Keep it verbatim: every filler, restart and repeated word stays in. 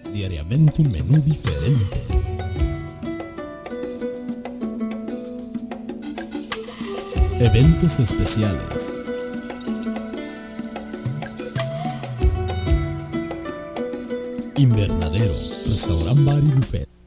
Diariamente un menú diferente. Eventos especiales. Invernadero, restaurant, bar y buffet.